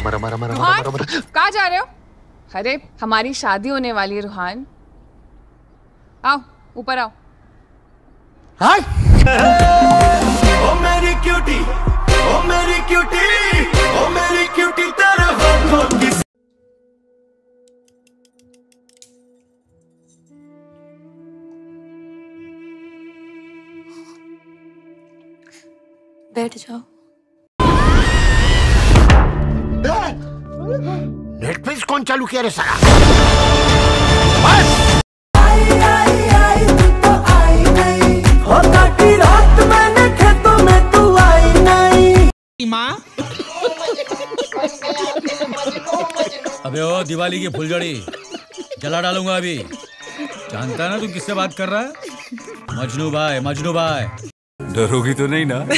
कहाँ जा रहे हो? अरे हमारी शादी होने वाली है रूहान। आओ ऊपर आओ। हाँ? ओ मेरी क्यूटी, ओ मेरी क्यूटी, ओ मेरी क्यूटी तेरे होठों की। बैठ जाओ। नेटफ्लिक्स कौन चालू किया रे साला? रात मैंने खेतों में तू आई नहीं। माँ अबे ओ दिवाली की फुलझड़ी जला डालूंगा अभी। जानता है ना तू किससे बात कर रहा है? मजनू भाई, मजनू भाई। डरोगी तो नहीं ना?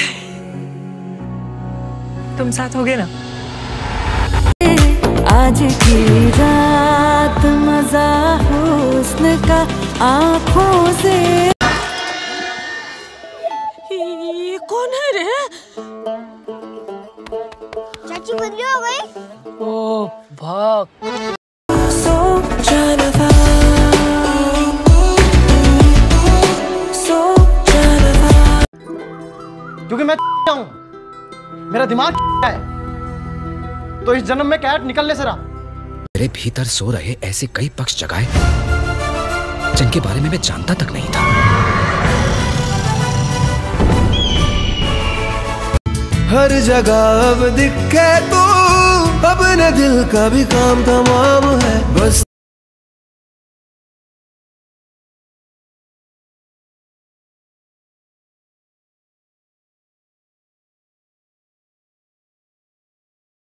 तुम साथ होगे ना? आज की रात मजा हुस्न का आँखों से। ये कौन है रे? चाची बदली हो गई। ओ भाग। क्योंकि मैं हूँ, मेरा दिमाग है, तो इस जन्म में कैट निकलने से रहा। मेरे भीतर सो रहे ऐसे कई पक्ष जगाए जिनके बारे में मैं जानता तक नहीं था। हर जगह अब दिखे तू, अपने दिल का भी काम तमाम है बस।